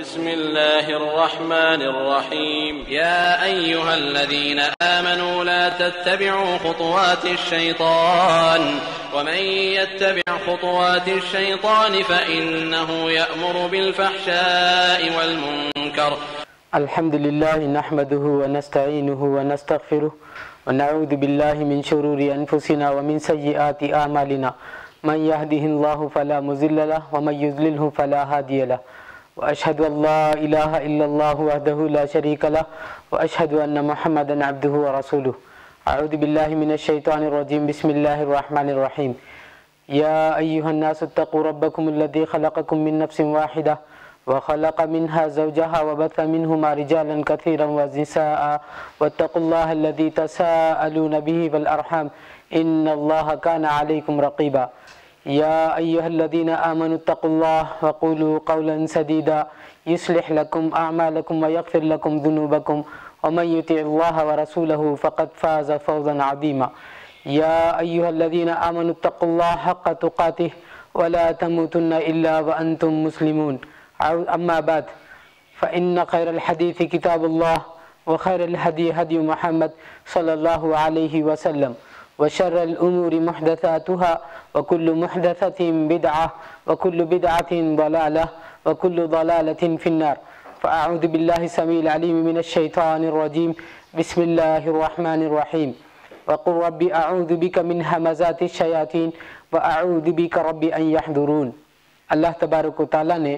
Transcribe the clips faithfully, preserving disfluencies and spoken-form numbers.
بسم الله الرحمن الرحيم يا أيها الذين آمنوا لا تتبعوا خطوات الشيطان ومن يتبع خطوات الشيطان فإنه يأمر بالفحشاء والمنكر. الحمد لله نحمده ونستعينه ونستغفره ونعوذ بالله من شرور أنفسنا ومن سيئات أعمالنا من يهده الله فلا مضل له ومن يضلله فلا هادي له وأشهد أن لا إله إلا الله وحده لا شريك له وأشهد أن محمدا عبده ورسوله. أعوذ بالله من الشيطان الرجيم. بسم الله الرحمن الرحيم. يا أيها الناس اتقوا ربكم الذي خلقكم من نفس واحدة وخلق منها زوجها وبث منهما رجالا كثيرا ونساء واتقوا الله الذي تساءلون به والأرحام إن الله كان عليكم رقيبا. يا أيها الذين آمنوا اتقوا الله وقولوا قولا سديدا يصلح لكم أعمالكم ويغفر لكم ذنوبكم ومن يطع الله ورسوله فقد فاز فوزا عظيما. يا أيها الذين آمنوا اتقوا الله حق تقاته ولا تموتن إلا وأنتم مسلمون. أما بعد فإن خير الحديث كتاب الله وخير الهدي هدي محمد صلى الله عليه وسلم وشر الأمور محدثاتها وكل محدثة بدعة وكل بدعة ضلالة وكل ضلالة في النار. فأعوذ بالله السميع العليم من الشيطان الرجيم. بسم الله الرحمن الرحيم. وقل رب أعوذ بك من همزات الشياطين وأعوذ بك رب أن يحضرون. اللہ تبارک و تعالیٰ نے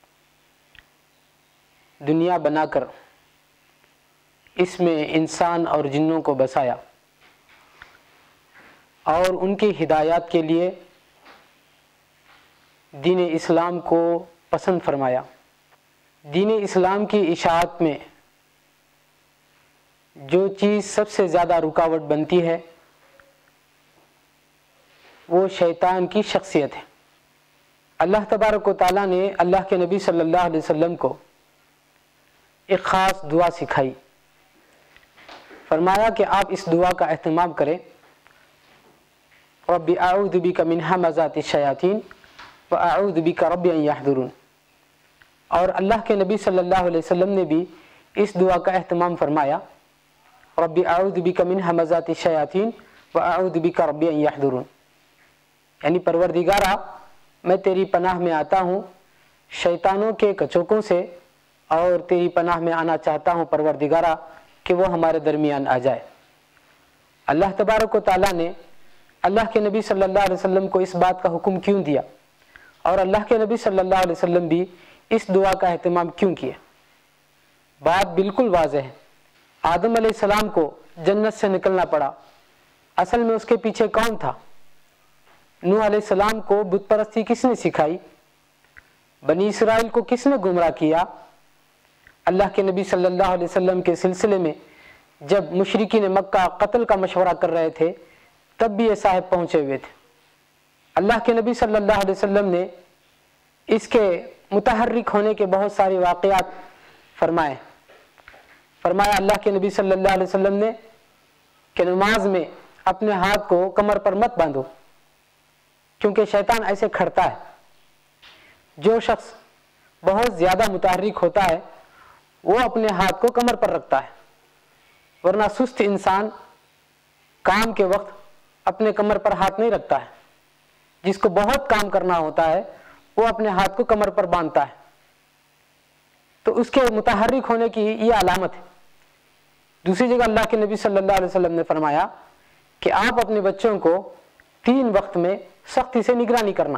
دنیا بنا کر اس میں انسان اور جنوں کو بسایا اور ان کی ہدایات کے لیے دین اسلام کو پسند فرمایا. دین اسلام کی اشاعت میں جو چیز سب سے زیادہ رکاوٹ بنتی ہے وہ شیطان کی شخصیت ہے. اللہ تبارک و تعالیٰ نے اللہ کے نبی صلی اللہ علیہ وسلم کو ایک خاص دعا سکھائی. فرمایا کہ آپ اس دعا کا اہتمام کریں. رب اعوذ بک من ہمزات الشیاطین واعوذ بک رب ان یحضرون. اور اللہ کے نبی صلی اللہ علیہ وسلم نے بھی اس دعا کا اہتمام فرمایا. رب اعوذ بک من ہمزات الشیاطین واعوذ بک رب ان یحضرون. یعنی پروردگارا میں تیری پناہ میں آتا ہوں شیطانوں کے کچوکوں سے اور تیری پناہ میں آنا چاہتا ہوں پروردگارا کہ وہ ہمارے درمیان آ جائے. اللہ تبارک و تعالیٰ نے اللہ کے نبی صلی اللہ علیہ وسلم کو اس بات کا حکم کیوں دیا اور اللہ کے نبی صلی اللہ علیہ وسلم بھی اس دعا کا اہتمام کیوں کیا؟ بات بالکل واضح ہے. آدم علیہ السلام کو جنت سے نکلنا پڑا. اصل میں اس کے پیچھے کون تھا؟ نوح علیہ السلام کو بت پرستی کس نے سکھائی؟ بنی اسرائیل کو کس نے گمراہ کیا؟ اللہ کے نبی صلی اللہ علیہ وسلم کے سلسلے میں جب مشرکین مکہ قتل کا مشورہ کر رہے تھے تب بھی یہ صاحب پہنچے ہوئے تھے. اللہ کے نبی صلی اللہ علیہ وسلم نے اس کے متحرک ہونے کے بہت سارے واقعات فرمائے. فرمایا اللہ کے نبی صلی اللہ علیہ وسلم نے کہ نماز میں اپنے ہاتھ کو کمر پر مت باندھو کیونکہ شیطان ایسے کھڑتا ہے. جو شخص بہت زیادہ متحرک ہوتا ہے وہ اپنے ہاتھ کو کمر پر رکھتا ہے، ورنہ سست انسان کام کے وقت اپنے کمر پر ہاتھ نہیں رکھتا ہے. جس کو بہت کام کرنا ہوتا ہے وہ اپنے ہاتھ کو کمر پر باندھتا ہے. تو اس کے متحرک ہونے کی یہ علامت ہے. دوسری جگہ اللہ کے نبی صلی اللہ علیہ وسلم نے فرمایا کہ آپ اپنے بچوں کو تین وقت میں سختی سے نگرانی کرنا.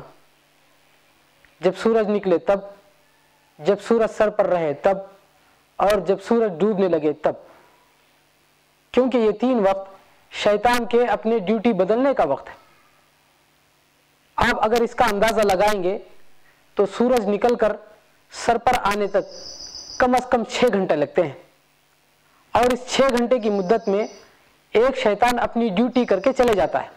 جب سورج نکلے تب، جب سورج سر پر رہے تب، اور جب سورج ڈوبنے لگے تب. کیونکہ یہ تین وقت شیطان کے اپنے ڈیوٹی بدلنے کا وقت ہے. آپ اگر اس کا اندازہ لگائیں گے تو سورج نکل کر سر پر آنے تک کم از کم چھ گھنٹے لگتے ہیں، اور اس چھ گھنٹے کی مدت میں ایک شیطان اپنی ڈیوٹی کر کے چلے جاتا ہے.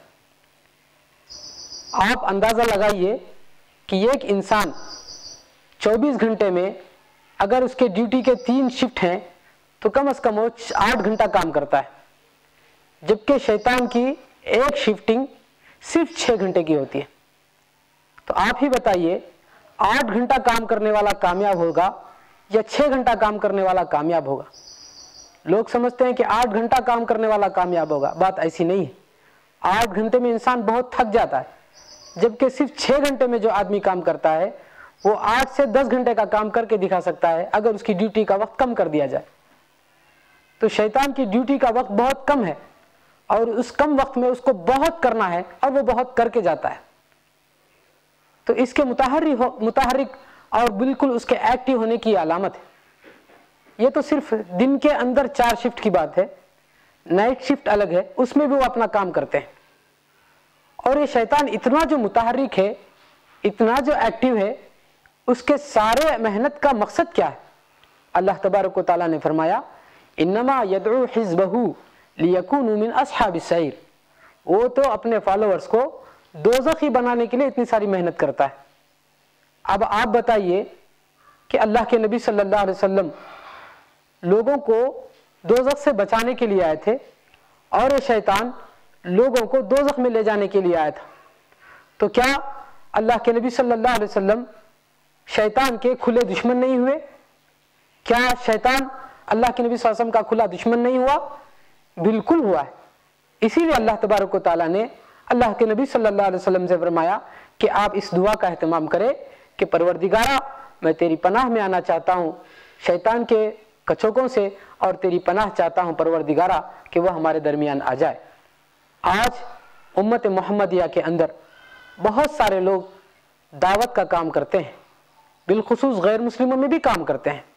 آپ اندازہ لگائیے کہ ایک انسان چوبیس گھنٹے میں اگر اس کے ڈیوٹی کے تین شفٹ ہیں تو کم از کم وہ آٹھ گھنٹہ کام کرتا ہے، جبکہ شیطان کی ایک شفٹنگ صرف چھ گھنٹے کی ہوتی ہے. تو آپ ہی بتائیے آٹھ گھنٹہ کام کرنے والا کامیاب ہوگا یا چھ گھنٹہ کام کرنے والا کامیاب ہوگا. لوگ سمجھتے ہیں کہ آٹھ گھنٹہ کام کرنے والا کامیاب ہوگا. بات ایسی نہیں ہے. آٹھ گھنٹے میں انسان بہت تھک جاتا ہے، جبکہ صرف چھ گھنٹے میں جو آدمی کام کرتا ہے وہ آٹھ سے دس گھنٹے کا کام کر کے دکھا سکتا ہے اگر اس کی ڈیوٹی کا وقت کم کر دیا جائے. تو شیطان کی ڈیوٹی کا وقت بہت کم ہے اور اس کم وقت میں اس کو بہت کرنا ہے اور وہ بہت کر کے جاتا ہے. تو اس کے متحرک متحرک اور بالکل اس کے ایکٹیو ہونے کی علامت ہے. یہ تو صرف دن کے اندر چار شفٹ کی بات ہے، نائٹ شفٹ الگ ہے، اس میں بھی وہ اپنا کام کرتے ہیں. اور یہ شیطان اتنا جو متحرک ہے، اتنا جو ایکٹیو ہے، اس کے سارے محنت کا مقصد کیا ہے؟ اللہ تبارک و تعالیٰ نے فرمایا انما یدعو حزبہ لیکونوا من اصحاب السعیر. وہ تو اپنے فالوورز کو دوزخی بنانے کے لیے اتنی ساری محنت کرتا ہے. اب آپ بتائیے کہ اللہ کے نبی صلی اللہ علیہ وسلم لوگوں کو دوزخ سے بچانے کے لیے آئے تھے اور یہ شیطان لوگوں کو دوزخ میں لے جانے کے لیے آیا تھا. تو کیا اللہ کے نبی صلی اللہ علیہ وسلم شیطان کے کھلے دشمن نہیں ہوئے؟ کیا شیطان اللہ کے نبی صلی اللہ علیہ وسلم کا کھلا دشمن نہیں ہوا؟ بالکل ہوا ہے. اسی لیے اللہ تبارک و تعالیٰ نے اللہ کے نبی صلی اللہ علیہ وسلم سے فرمایا کہ آپ اس دعا کا اہتمام کریں کہ پروردگارا میں تیری پناہ میں آنا چاہتا ہوں شیطان کے کچوکوں سے، اور تیری پناہ چاہتا ہوں پروردگارا کہ وہ ہمارے درمیان آ جائے. آج امت محمدیہ کے اندر بہت سارے لوگ دعوت کا کام کرتے ہیں، بالخصوص غیر مسلموں میں بھی کام کرتے ہیں.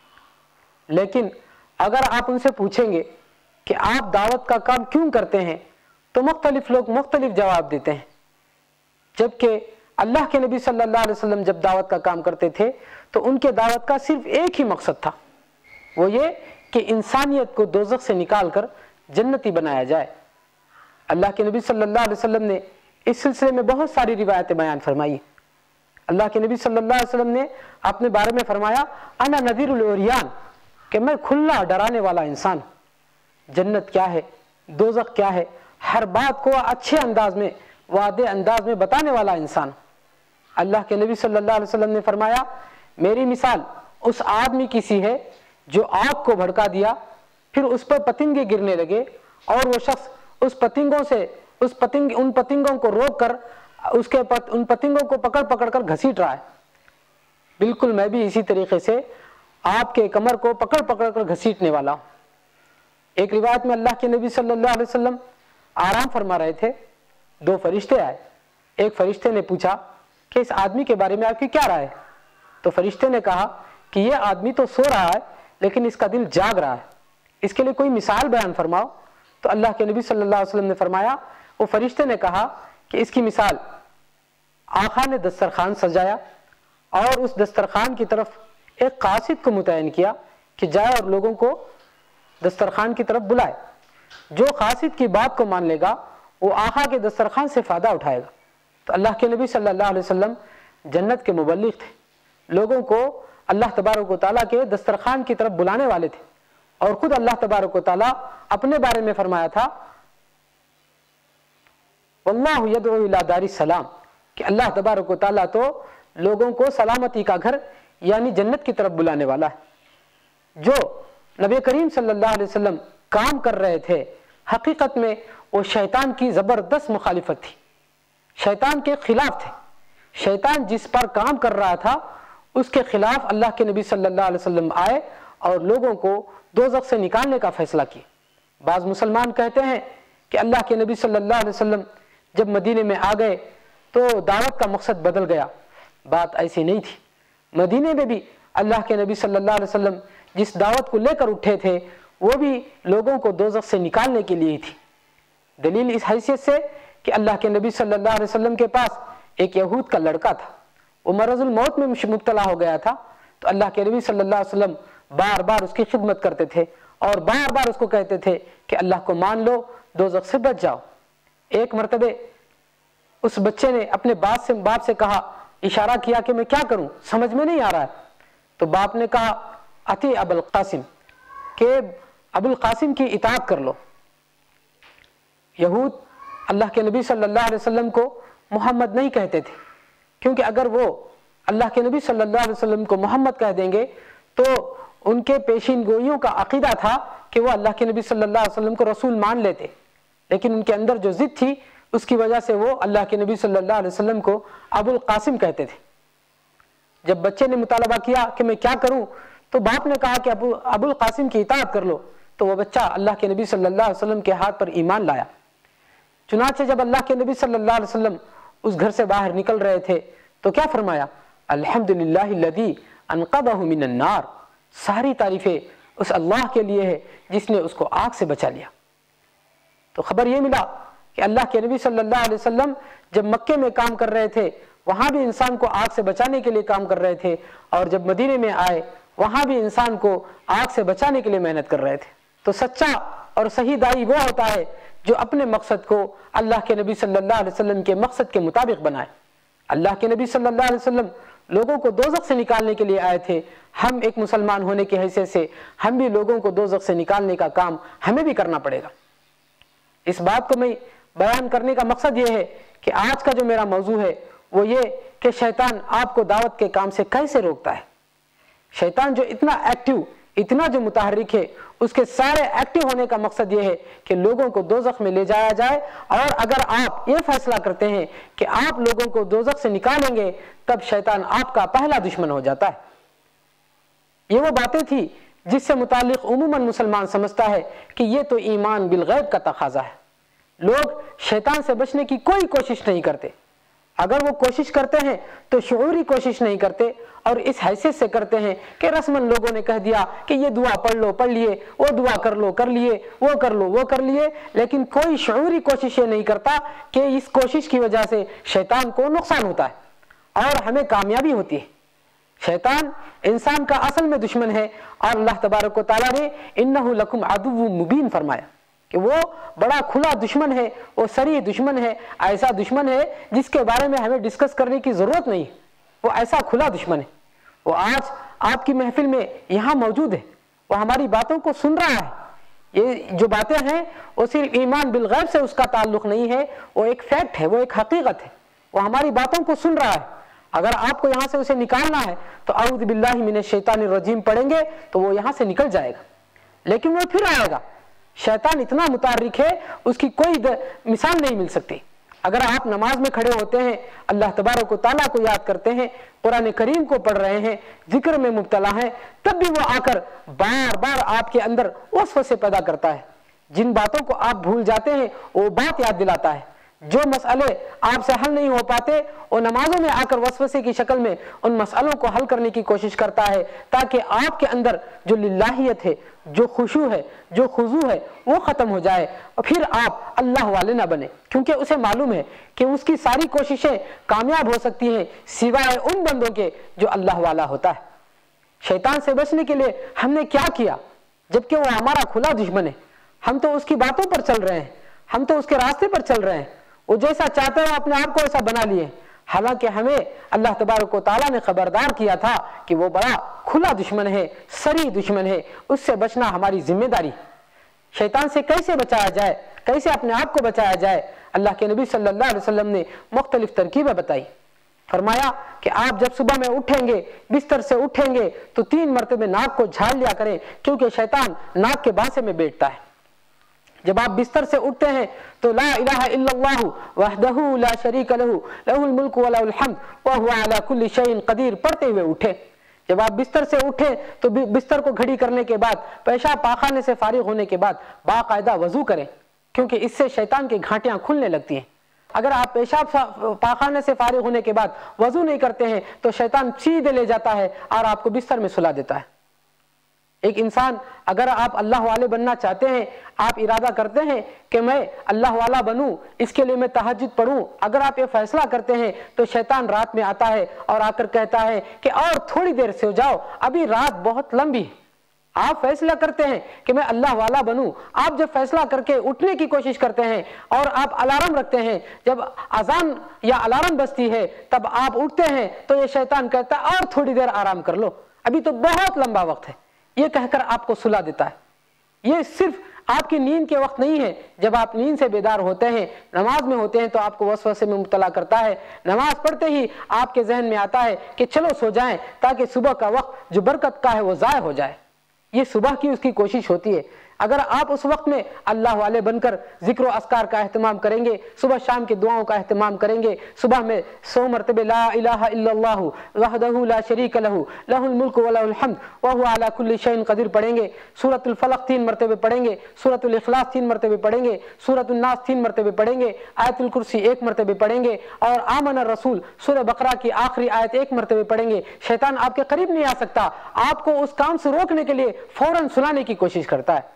لیکن اگر آپ ان سے پوچھیں گے کہ آپ دعوت کا کام کیوں کرتے ہیں تو مختلف لوگ مختلف جواب دیتے ہیں. جبکہ اللہ کے نبی صلی اللہ علیہ وسلم جب دعوت کا کام کرتے تھے تو ان کے دعوت کا صرف ایک ہی مقصد تھا، وہ یہ کہ انسانیت کو دوزخ سے نکال کر جنتی بنایا جائے. اللہ کے نبی صلی اللہ علیہ وسلم نے اس سلسلے میں بہت ساری روایتیں بیان فرمائی. اللہ کے نبی صلی اللہ علیہ وسلم نے اپنے بارے میں فرمایا انا نذیر العریان، کہ میں کھلا ڈرانے والا انسان. جنت کیا ہے، دوزخ کیا ہے، ہر بات کو اچھے انداز میں واضح انداز میں بتانے والا انسان. اللہ کے نبی صلی اللہ علیہ وسلم نے فرمایا میری مثال اس آدمی کی سی ہے جو آگ کو بھڑکا دیا، پھر اس پر پتنگے گرنے لگے اور وہ شخص اس پتنگوں سے اس پتنگ ان پتنگوں کو روک کر اس کے پت, ان پتنگوں کو پکڑ پکڑ کر گھسیٹ رہا ہے. بالکل میں بھی اسی طریقے سے آپ کے کمر کو پکڑ پکڑ کر گھسیٹنے والا ہوں. ایک روایت میں اللہ کے نبی صلی اللہ علیہ وسلم آرام فرما رہے تھے، دو فرشتے آئے. ایک فرشتے نے پوچھا کہ اس آدمی کے بارے میں آپ کی کیا رائے ہے؟ تو فرشتے نے کہا کہ یہ آدمی تو سو رہا ہے لیکن اس کا دل جاگ رہا ہے، اس کے لیے کوئی مثال بیان فرماؤ. تو اللہ کے نبی صلی اللہ علیہ وسلم نے فرمایا، وہ فرشتے نے کہا کہ اس کی مثال آقا نے دسترخوان سجایا اور اس دسترخوان کی طرف ایک قاصد کو متعین کیا کہ جائے اور لوگوں کو دسترخوان کی طرف بلائے. جو قاصد کی بات کو مان لے گا وہ آقا کے دسترخوان سے فائدہ اٹھائے گا. تو اللہ کے نبی صلی اللہ علیہ وسلم جنت کے مبلغ تھے، لوگوں کو اللہ تبارک و تعالیٰ کے دسترخوان کی طرف بلانے والے تھے. اور خود اللہ تبارک و تعالیٰ اپنے بارے میں فرمایا تھا واللہ یدعو الی دار السلام، کہ اللہ تبارک و تعالیٰ تو لوگوں کو سلامتی کا گھر یعنی جنت کی طرف بلانے والا ہے. جو نبی کریم صلی اللہ علیہ وسلم کام کر رہے تھے حقیقت میں وہ شیطان کی زبردست مخالفت تھی، شیطان کے خلاف تھے. شیطان جس پر کام کر رہا تھا اس کے خلاف اللہ کے نبی صلی اللہ علیہ وسلم آئے اور لوگوں کو دوزخ سے نکالنے کا فیصلہ کیا. بعض مسلمان کہتے ہیں کہ اللہ کے نبی صلی اللہ علیہ وسلم جب مدینے میں آ گئے تو دعوت کا مقصد بدل گیا. بات ایسی نہیں تھی. مدینے میں بھی اللہ کے نبی صلی اللہ علیہ وسلم جس دعوت کو لے کر اٹھے تھے وہ بھی لوگوں کو دوزخ سے نکالنے کے لیے تھی. دلیل اس حیثیت سے کہ اللہ کے نبی صلی اللہ علیہ وسلم کے پاس ایک یہود کا لڑکا تھا، وہ مرض الموت میں مبتلا ہو گیا تھا. تو اللہ کے نبی صلی اللہ علیہ وسلم بار بار اس کی خدمت کرتے تھے اور بار بار اس کو کہتے تھے کہ اللہ کو مان لو، دوزخ سے بچ جاؤ. ایک مرتبہ اس بچے نے اپنے باپ سے باپ سے کہا، اشارہ کیا کہ میں کیا کروں، سمجھ میں نہیں آ رہا ہے. تو باپ نے کہا اتی ابو القاسم، کہ ابو القاسم کی اطاعت کر لو. یہود اللہ کے نبی صلی اللہ علیہ وسلم کو محمد نہیں کہتے تھے، کیونکہ اگر وہ اللہ کے نبی صلی اللہ علیہ وسلم کو محمد کہہ دیں گے تو ان کے پیشین گوئیوں کا عقیدہ تھا کہ وہ اللہ کے نبی صلی اللہ علیہ وسلم کو رسول مان لیتے، لیکن ان کے اندر جو ضد تھی اس کی وجہ سے وہ اللہ کے نبی صلی اللہ علیہ وسلم کو ابو القاسم کہتے تھے۔ جب بچے نے مطالبہ کیا کہ میں کیا کروں، تو باپ نے کہا کہ ابو ابو القاسم کی اطاعت کر لو، تو وہ بچہ اللہ کے نبی صلی اللہ علیہ وسلم کے ہاتھ پر ایمان لایا۔ چنانچہ جب اللہ کے نبی صلی اللہ علیہ وسلم اس گھر سے باہر نکل رہے تھے تو کیا فرمایا؟ الحمدللہ الذی انقذہ من النار، ساری تعریفیں اس اللہ کے لیے ہے جس نے اس کو آگ سے بچا لیا۔ تو خبر یہ ملا کہ اللہ کے نبی صلی اللہ علیہ وسلم جب مکے میں کام کر رہے تھے وہاں بھی انسان کو آگ سے بچانے کے لیے کام کر رہے تھے، اور جب مدینے میں آئے وہاں بھی انسان کو آگ سے بچانے کے لیے محنت کر رہے تھے۔ تو سچا اور صحیح داعی وہ ہوتا ہے جو اپنے مقصد کو اللہ کے نبی صلی اللہ علیہ وسلم کے مقصد کے مطابق بنائے۔ اللہ کے نبی صلی اللہ علیہ وسلم لوگوں کو دوزخ سے نکالنے کے لیے آئے تھے، ہم ایک مسلمان ہونے کی حیثیت سے ہم بھی لوگوں کو دوزخ سے نکالنے کا کام ہمیں بھی کرنا پڑے گا۔ اس بات کو میں بیان کرنے کا مقصد یہ ہے کہ آج کا جو میرا موضوع ہے وہ یہ کہ شیطان آپ کو دعوت کے کام سے کیسے روکتا ہے۔ شیطان جو اتنا ایکٹیو، اتنا جو متحرک ہے، اس کے سارے ایکٹیو ہونے کا مقصد یہ ہے کہ لوگوں کو دوزخ میں لے جایا جائے، اور اگر آپ یہ فیصلہ کرتے ہیں کہ آپ لوگوں کو دوزخ سے نکالیں گے تب شیطان آپ کا پہلا دشمن ہو جاتا ہے۔ یہ وہ باتیں تھی جس سے متعلق عموماً مسلمان سمجھتا ہے کہ یہ تو ایمان بالغیب کا تقاضا ہے۔ لوگ شیطان سے بچنے کی کوئی کوشش نہیں کرتے، اگر وہ کوشش کرتے ہیں تو شعوری کوشش نہیں کرتے، اور اس حیثیت سے کرتے ہیں کہ رسماً لوگوں نے کہہ دیا کہ یہ دعا پڑھ لو پڑھ لیے، وہ دعا کر لو کر لیے، وہ کر لو وہ کر لیے، لیکن کوئی شعوری کوشش یہ نہیں کرتا کہ اس کوشش کی وجہ سے شیطان کو نقصان ہوتا ہے اور ہمیں کامیابی ہوتی ہے۔ شیطان انسان کا اصل میں دشمن ہے، اور اللہ تبارک و تعالیٰ نے انہ لکم عدو مبین فرمایا کہ وہ بڑا کھلا دشمن ہے، وہ صریح دشمن ہے، ایسا دشمن ہے جس کے بارے میں ہمیں ڈسکس کرنے کی ضرورت نہیں، وہ ایسا کھلا دشمن ہے۔ وہ آج آپ کی محفل میں یہاں موجود ہے، وہ ہماری باتوں کو سن رہا ہے۔ یہ جو باتیں ہیں وہ صرف ایمان بالغیب سے اس کا تعلق نہیں ہے، وہ ایک فیکٹ ہے، وہ ایک حقیقت ہے، وہ ہماری باتوں کو سن رہا ہے۔ اگر آپ کو یہاں سے اسے نکالنا ہے تو اعوذ باللہ من الشیطان الرجیم پڑھیں گے تو وہ یہاں سے نکل جائے گا، لیکن وہ پھر آئے گا۔ شیطان اتنا متحرک ہے، اس کی کوئی مثال نہیں مل سکتی۔ اگر آپ نماز میں کھڑے ہوتے ہیں، اللہ تبارک و تعالیٰ کو یاد کرتے ہیں، قرآن کریم کو پڑھ رہے ہیں، ذکر میں مبتلا ہیں، تب بھی وہ آ کر بار بار آپ کے اندر وسوسے پیدا کرتا ہے۔ جن باتوں کو آپ بھول جاتے ہیں وہ بات یاد دلاتا ہے۔ جو مسئلے آپ سے حل نہیں ہو پاتے وہ نمازوں میں آ کر وسوسے کی شکل میں ان مسئلوں کو حل کرنے کی کوشش کرتا ہے، تاکہ آپ کے اندر جو للہیت ہے، جو خشوع ہے، جو خضوع ہے، وہ ختم ہو جائے، اور پھر آپ اللہ والے نہ بنے، کیونکہ اسے معلوم ہے کہ اس کی ساری کوششیں کامیاب ہو سکتی ہیں سوائے ان بندوں کے جو اللہ والا ہوتا ہے۔ شیطان سے بچنے کے لیے ہم نے کیا کیا، جبکہ وہ ہمارا کھلا دشمن ہے؟ ہم تو اس کی باتوں پر چل رہے ہیں، ہم تو اس کے راستے پر چل رہے ہیں، وہ جیسا چاہتے ہیں اپنے آپ کو ایسا بنا لیے، حالانکہ ہمیں اللہ تبارک و تعالیٰ نے خبردار کیا تھا کہ وہ بڑا کھلا دشمن ہے، صریح دشمن ہے، اس سے بچنا ہماری ذمہ داری۔ شیطان سے کیسے بچایا جائے، کیسے اپنے آپ کو بچایا جائے؟ اللہ کے نبی صلی اللہ علیہ وسلم نے مختلف ترکیبیں بتائی۔ فرمایا کہ آپ جب صبح میں اٹھیں گے، بستر سے اٹھیں گے تو تین مرتبہ ناک کو جھاڑ لیا کریں، کیونکہ شیطان ناک کے بانسے میں بیٹھتا ہے۔ جب آپ بستر سے اٹھتے ہیں تو لا الہ الا اللہ وحدہ لا شریک لہ لہ الملک ولہ الحمد وہو علی کل شیء قدیر پڑھتے ہوئے اٹھے۔ جب آپ بستر سے اٹھیں تو بستر کو گھڑی کرنے کے بعد، پیشاب پاخانے سے فارغ ہونے کے بعد باقاعدہ وضو کریں، کیونکہ اس سے شیطان کی گھاٹیاں کھلنے لگتی ہیں۔ اگر آپ پیشاب پاخانے سے فارغ ہونے کے بعد وضو نہیں کرتے ہیں تو شیطان سیدھے لے جاتا ہے اور آپ کو بستر میں سلا دیتا ہے۔ ایک انسان اگر آپ اللہ والے بننا چاہتے ہیں، آپ ارادہ کرتے ہیں کہ میں اللہ والا بنوں، اس کے لیے میں تہجد پڑھوں، اگر آپ یہ فیصلہ کرتے ہیں تو شیطان رات میں آتا ہے اور آ کر کہتا ہے کہ اور تھوڑی دیر سو جاؤ، ابھی رات بہت لمبی ہے۔ آپ فیصلہ کرتے ہیں کہ میں اللہ والا بنوں، آپ جب فیصلہ کر کے اٹھنے کی کوشش کرتے ہیں اور آپ الارم رکھتے ہیں، جب اذان یا الارم بجتی ہے تب آپ اٹھتے ہیں تو یہ شیطان کہتا ہے اور تھوڑی دیر آرام کر لو، ابھی تو بہت لمبا وقت ہے، یہ کہہ کر آپ کو سلا دیتا ہے۔ یہ صرف آپ کی نیند کے وقت نہیں ہے. جب آپ نیند سے بیدار ہوتے ہیں، نماز میں ہوتے ہیں تو آپ کو وسوسے میں مبتلا کرتا ہے. نماز پڑھتے ہی آپ کے ذہن میں آتا ہے کہ چلو سو جائیں تاکہ صبح کا وقت جو برکت کا ہے وہ ضائع ہو جائے. یہ صبح کی اس کی کوشش ہوتی ہے. اگر آپ اس وقت میں اللہ والے بن کر ذکر و اذکار کا اہتمام کریں گے، صبح شام کی دعاؤں کا اہتمام کریں گے، صبح میں سو مرتبہ لا الہ الا اللہ وحدہ لا شریک لہ لہ الملک ولہ الحمد وہو علی کل شیء قدیر پڑھیں گے، سورۃ الفلق تین مرتبہ پڑھیں گے، سورۃ الاخلاص تین مرتبہ پڑھیں گے، سورۃ الناس تین مرتبہ پڑھیں گے، آیت الکرسی ایک مرتبہ پڑھیں گے، اور آمن الرسول سورہ بقرہ کی آخری آیت ایک مرتبہ پڑھیں گے، شیطان آپ کے قریب نہیں آ سکتا. آپ کو اس کام سے روکنے کے لیے فوراً سنانے کی کوشش کرتا ہے.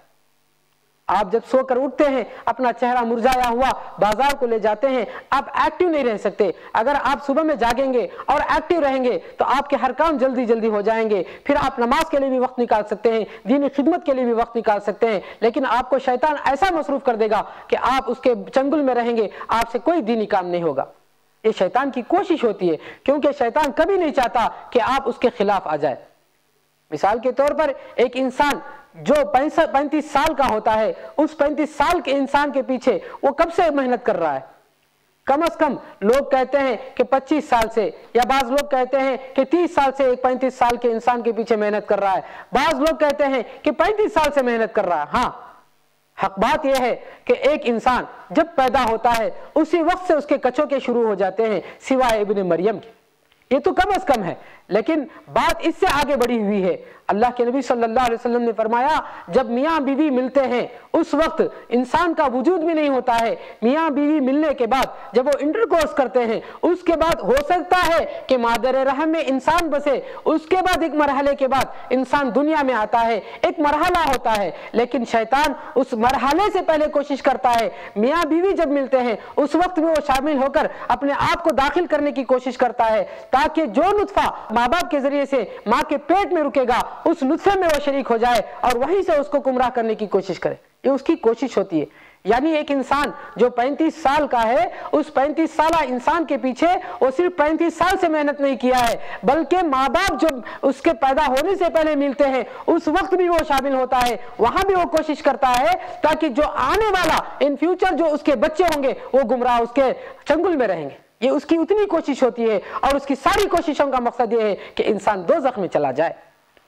آپ جب سو کر اٹھتے ہیں، اپنا چہرہ مرجھایا ہوا بازار کو لے جاتے ہیں، آپ ایکٹیو نہیں رہ سکتے. اگر آپ صبح میں جاگیں گے اور ایکٹیو رہیں گے تو آپ کے ہر کام جلدی جلدی ہو جائیں گے. پھر آپ نماز کے لیے بھی وقت نکال سکتے ہیں، دینی خدمت کے لیے بھی وقت نکال سکتے ہیں. لیکن آپ کو شیطان ایسا مصروف کر دے گا کہ آپ اس کے چنگل میں رہیں گے، آپ سے کوئی دینی کام نہیں ہوگا. یہ شیطان کی کوشش ہوتی ہے، کیونکہ شیطان کبھی نہیں چاہتا کہ آپ اس کے خلاف آ جائے. مثال کے طور پر ایک انسان جو پینتیس سال کا ہوتا ہے، اس پینتیس سال کے انسان کے پیچھے وہ کب سے محنت کر رہا ہے؟ کم از کم لوگ کہتے ہیں کہ پچیس سال سے، یا بعض لوگ کہتے ہیں کہ تیس سال سے ایک پینتیس سال کے انسان کے پیچھے محنت کر رہا ہے. بعض لوگ کہتے ہیں کہ پینتیس سال سے محنت کر رہا ہے. ہاں، حق بات یہ ہے کہ ایک انسان جب پیدا ہوتا ہے اسی وقت سے اس کے کچوکے شروع ہو جاتے ہیں، سوائے ابن مریم کی. یہ تو کم از کم ہے، لیکن بات اس سے آگے بڑھی ہوئی ہے. اللہ کے نبی صلی اللہ علیہ وسلم نے فرمایا جب میاں بیوی ملتے ہیں اس وقت انسان کا وجود بھی نہیں ہوتا ہے. میاں بیوی ملنے کے بعد جب وہ انٹرکورس کرتے ہیں اس کے بعد ہو سکتا ہے کہ مادر رحم میں انسان بسے، اس کے بعد ایک مرحلے کے بعد انسان دنیا میں آتا ہے، ایک مرحلہ ہوتا ہے. لیکن شیطان اس مرحلے سے پہلے کوشش کرتا ہے، میاں بیوی جب ملتے ہیں اس وقت میں وہ شامل ہو کر اپنے آپ کو داخل کرنے کی کوشش کرتا ہے تاکہ جو نطفہ ماں باپ کے ذریعے سے ماں کے پیٹ میں رکے گا اس نطفے میں وہ شریک ہو جائے اور وہیں سے اس کو گمراہ کرنے کی کوشش کرے. یہ اس کی کوشش ہوتی ہے. یعنی ایک انسان جو پینتیس سال کا ہے، اس پینتیس سالہ انسان کے پیچھے وہ صرف پینتیس سال سے محنت نہیں کیا ہے، بلکہ ماں باپ جب اس کے پیدا ہونے سے پہلے ملتے ہیں اس وقت بھی وہ شامل ہوتا ہے، وہاں بھی وہ کوشش کرتا ہے تاکہ جو آنے والا ان فیوچر جو اس کے بچے ہوں گے وہ گمراہ اس کے چنگل میں رہیں گے. یہ اس کی اتنی کوشش ہوتی ہے، اور اس کی ساری کوششوں کا مقصد یہ ہے کہ انسان دوزخ میں چلا جائے.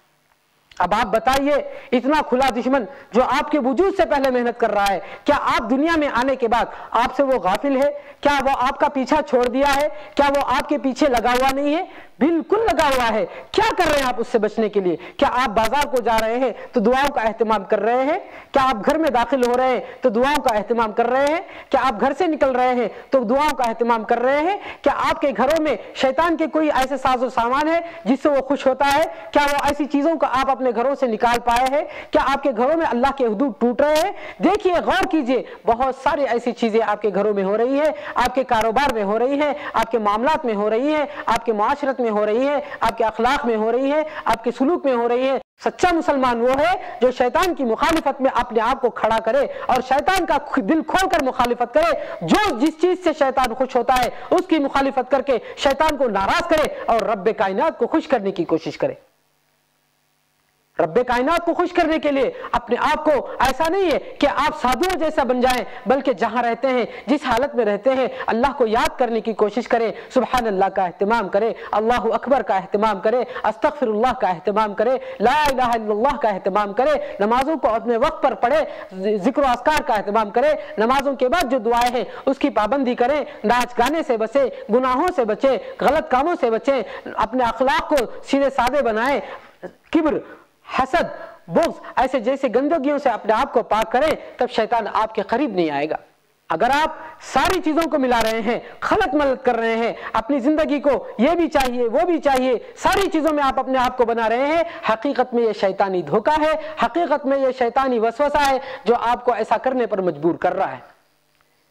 اب آپ بتائیے، اتنا کھلا دشمن جو آپ کے وجود سے پہلے محنت کر رہا ہے، کیا آپ دنیا میں آنے کے بعد آپ سے وہ غافل ہے؟ کیا وہ آپ کا پیچھا چھوڑ دیا ہے؟ کیا وہ آپ کے پیچھے لگا ہوا نہیں ہے؟ بالکل لگا ہوا ہے. کیا کر رہے ہیں آپ اس سے بچنے کے لیے؟ کیا آپ بازار کو جا رہے ہیں تو دعاؤں کا اہتمام کر رہے ہیں؟ کیا آپ گھر میں داخل ہو رہے ہیں تو دعاؤں کا اہتمام کر رہے ہیں؟ کیا آپ گھر سے نکل رہے ہیں تو دعاؤں کا اہتمام کر رہے ہیں؟ کیا آپ کے گھروں میں شیطان کے کوئی ایسے ساز و سامان ہے جس سے وہ خوش ہوتا ہے؟ کیا وہ ایسی چیزوں کو آپ اپنے گھروں سے نکال پائے ہیں؟ کیا آپ کے گھروں میں اللہ کے حدود ٹوٹ رہے ہیں؟ دیکھیے، غور کیجئے، بہت ساری ایسی چیزیں آپ کے گھروں میں ہو رہی ہیں، آپ کے کاروبار میں ہو رہی ہیں، آپ کے معاملات میں ہو رہی ہیں، آپ کے معاشرت میں ہو رہی ہے، آپ کے اخلاق میں ہو رہی ہے، آپ کے سلوک میں ہو رہی ہے. سچا مسلمان وہ ہے جو شیطان کی مخالفت میں اپنے آپ کو کھڑا کرے اور شیطان کا دل کھول کر مخالفت کرے. جو جس چیز سے شیطان خوش ہوتا ہے اس کی مخالفت کر کے شیطان کو ناراض کرے اور رب کائنات کو خوش کرنے کی کوشش کرے. رب کائنات کو خوش کرنے کے لیے اپنے آپ کو ایسا نہیں ہے کہ آپ سادھو جیسا بن جائیں، بلکہ جہاں رہتے ہیں، جس حالت میں رہتے ہیں، اللہ کو یاد کرنے کی کوشش کریں. سبحان اللہ کا اہتمام کرے، اللہ اکبر کا اہتمام کرے، استغفر اللہ کا اہتمام کرے، لا الہ الا اللہ کا اہتمام کرے، نمازوں کو اپنے وقت پر پڑھے، ذکر و اذکار کا اہتمام کرے، نمازوں کے بعد جو دعائیں ہیں اس کی پابندی کریں، ناچ گانے سے بچیں، گناہوں سے بچیں، غلط کاموں سے بچیں، اپنے اخلاق کو سیدھے سادے بنائیں. کبر، حسد، بغض ایسے جیسے گندگیوں سے اپنے آپ کو پاک کریں، تب شیطان آپ کے قریب نہیں آئے گا. اگر آپ ساری چیزوں کو ملا رہے ہیں، خلط ملط کر رہے ہیں، اپنی زندگی کو یہ بھی چاہیے وہ بھی چاہیے، ساری چیزوں میں آپ اپنے آپ کو بنا رہے ہیں، حقیقت میں یہ شیطانی دھوکہ ہے، حقیقت میں یہ شیطانی وسوسہ ہے جو آپ کو ایسا کرنے پر مجبور کر رہا ہے.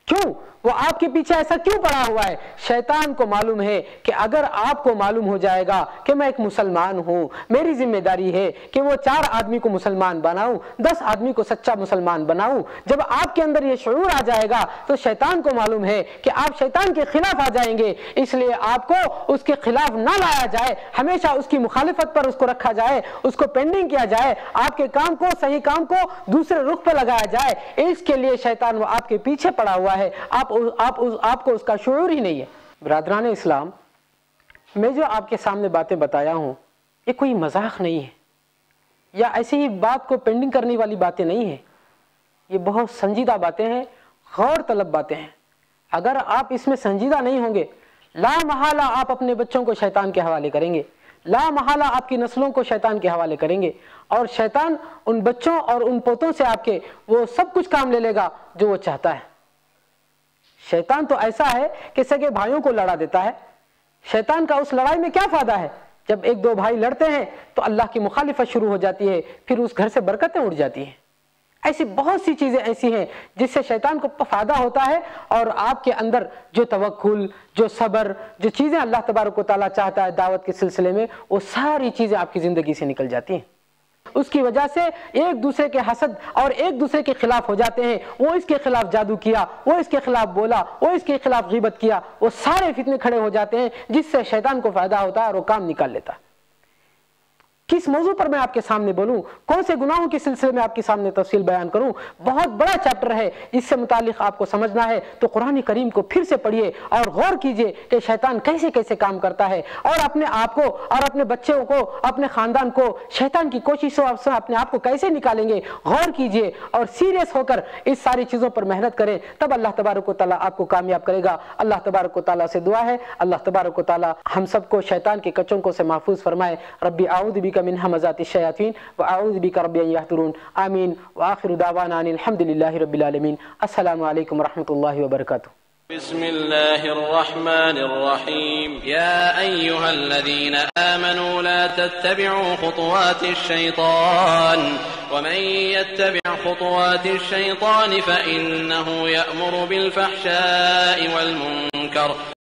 کیوں؟ وہ آپ کے پیچھے ایسا کیوں پڑا ہوا ہے؟ شیطان کو معلوم ہے کہ اگر آپ کو معلوم ہو جائے گا کہ میں ایک مسلمان ہوں، میری ذمہ داری ہے کہ وہ چار آدمی کو مسلمان بناؤں، دس آدمی کو سچا مسلمان بناؤں، جب آپ کے اندر یہ شعور آ جائے گا تو شیطان کو معلوم ہے کہ آپ شیطان کے خلاف آ جائیں گے، اس لیے آپ کو اس کے خلاف نہ لایا جائے، ہمیشہ اس کی مخالفت پر اس کو رکھا جائے، اس کو پینڈنگ کیا جائے، آپ کے کام کو، صحیح کام کو دوسرے رخ پہ لگایا جائے۔ اس کے لیے شیطان وہ آپ کے پیچھے پڑا ہوا ہے، آپ آپ آپ کو اس کا شعور ہی نہیں ہے۔ برادران اسلام، میں جو آپ کے سامنے باتیں بتایا ہوں یہ کوئی مذاق نہیں ہے یا ایسی ہی بات کو پینڈنگ کرنے والی باتیں نہیں ہیں، یہ بہت سنجیدہ باتیں ہیں، غور طلب باتیں ہیں۔ اگر آپ اس میں سنجیدہ نہیں ہوں گے، لا محالہ آپ اپنے بچوں کو شیطان کے حوالے کریں گے، لا محالہ آپ کی نسلوں کو شیطان کے حوالے کریں گے، اور شیطان ان بچوں اور ان پوتوں سے آپ کے وہ سب کچھ کام لے لے گا جو وہ چاہتا ہے۔ شیطان تو ایسا ہے کہ سگے بھائیوں کو لڑا دیتا ہے۔ شیطان کا اس لڑائی میں کیا فائدہ ہے؟ جب ایک دو بھائی لڑتے ہیں تو اللہ کی مخالفت شروع ہو جاتی ہے، پھر اس گھر سے برکتیں اڑ جاتی ہیں۔ ایسی بہت سی چیزیں ایسی ہیں جس سے شیطان کو فائدہ ہوتا ہے، اور آپ کے اندر جو توکل، جو صبر، جو چیزیں اللہ تبارک و تعالیٰ چاہتا ہے دعوت کے سلسلے میں، وہ ساری چیزیں آپ کی زندگی سے نکل جاتی ہیں۔ اس کی وجہ سے ایک دوسرے کے حسد اور ایک دوسرے کے خلاف ہو جاتے ہیں، وہ اس کے خلاف جادو کیا، وہ اس کے خلاف بولا، وہ اس کے خلاف غیبت کیا، وہ سارے فتنے کھڑے ہو جاتے ہیں جس سے شیطان کو فائدہ ہوتا ہے اور وہ کام نکال لیتا ہے۔ کس موضوع پر میں آپ کے سامنے بولوں، کون سے گناہوں کے سلسلے میں آپ کے سامنے تفصیل بیان کروں؟ بہت بڑا چیپٹر ہے، اس سے متعلق آپ کو سمجھنا ہے تو قرآن کریم کو پھر سے پڑھیے اور غور کیجئے کہ شیطان کیسے کیسے کام کرتا ہے، اور اپنے آپ کو اور اپنے بچوں کو، اپنے خاندان کو شیطان کی کوششوں سے اپنے آپ کو کیسے نکالیں گے۔ غور کیجئے اور سیریس ہو کر اس ساری چیزوں پر محنت کریں، تب اللہ تبارک و تعالیٰ آپ کو کامیاب کرے گا۔ اللہ تبارک و تعالیٰ سے دعا ہے اللہ تبارک و تعالیٰ ہم سب کو شیطان کے کچنکوں سے محفوظ فرمائے۔ ربی اعوذ بک من همزات الشیاطین واعوذ بک ربی ان یحضرون، آمین۔ وآخر دعوانا ان الحمد للہ رب العالمین۔ السلام علیکم ورحمۃ اللہ وبرکاتہ۔ بسم الله الرحمن الرحيم يا أيها الذين آمنوا لا تتبعوا خطوات الشيطان ومن يتبع خطوات الشيطان فإنه يأمر بالفحشاء والمنكر